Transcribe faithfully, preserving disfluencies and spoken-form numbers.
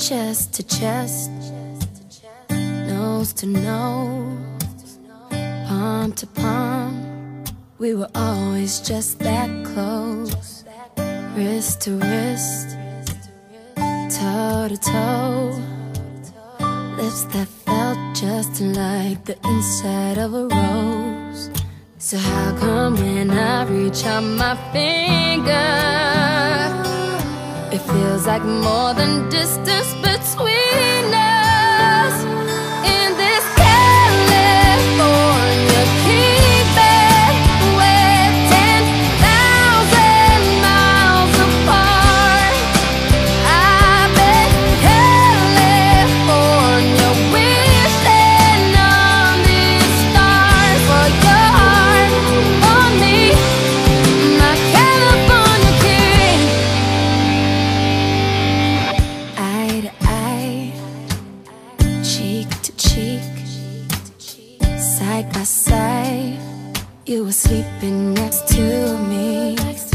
chest to chest, nose to nose, palm to palm. We were always just that close, wrist to wrist, toe to toe, lips that felt just like the inside of a rose. So how come when I reach out my finger, it feels like more than distance between us? In this California keeping, we're ten thousand miles apart. I've been California wishing on these stars for your heart, for me, my California king. Eye to eye, cheek to cheek, side by side, you were sleeping next to me.